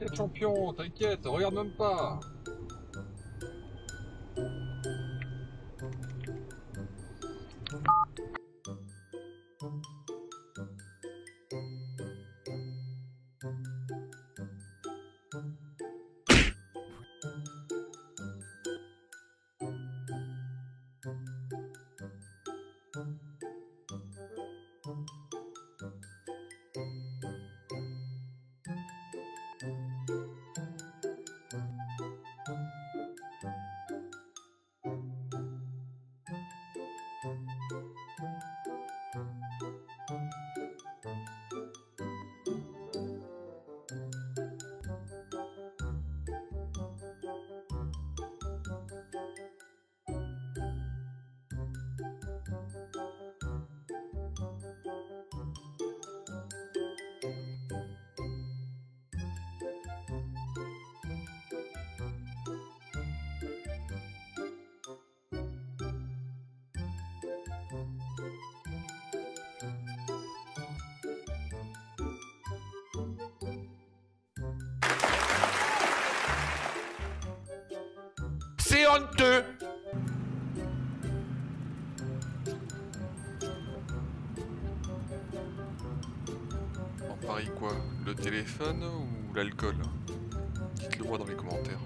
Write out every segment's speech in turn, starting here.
T'inquiète champion, t'inquiète, regarde même pas. C'est honteux. On parie quoi? Le téléphone ou l'alcool? Dites-le moi dans les commentaires.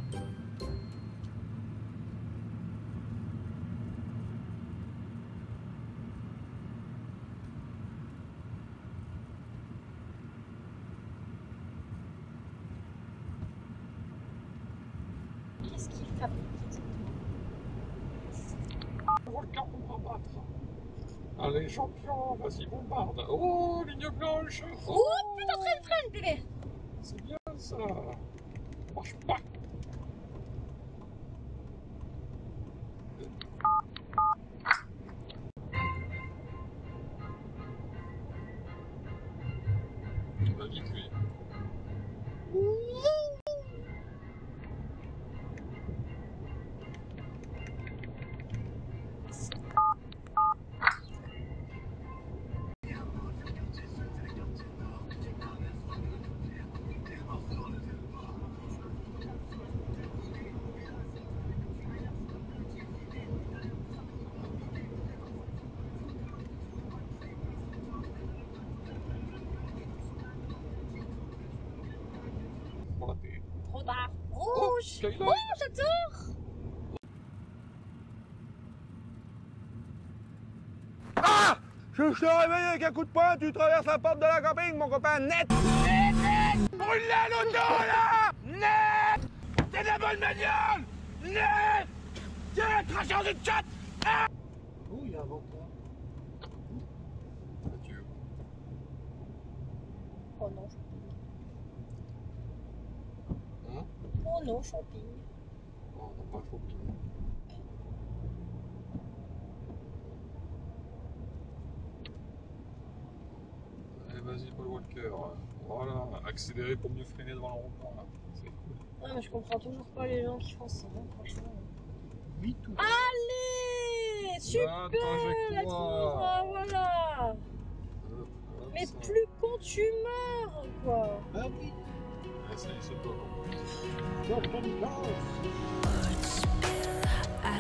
Qu'est-ce qu'il fabrique exactement? Volcan pour combattre. Allez champion, vas-y bombarde. Oh, ligne blanche. Oh putain, traîne, bébé. C'est bien ça. Marche pas. Il va vite lui. Raté. Trop tard. Oh, Rouge. Skyline. Oh, j'adore. Ah! Je te réveille avec un coup de poing, tu traverses la porte de la camping, mon copain, net! Net! Brûle-la l'auto, là! Net! C'est de la bonne bagnole! Net! Tiens, cracheur du chat! Ah! Oh, il y a un venteur. Adieu. Oh non. Hein? Oh non, champignon. Oh, on n'a pas shopping. Allez, vas-y, Paul Walker. Voilà, accélérer pour mieux freiner devant le rond-point. C'est cool. Ah, mais je comprends toujours pas les gens qui font ça, hein, franchement. Oui, tout. Allez, super, La trajectoire. ah, voilà. Comme Mais ça. plus con tu meurs, quoi. Ah oui. Ah, ça y est, c'est toi. Non, pas de chance.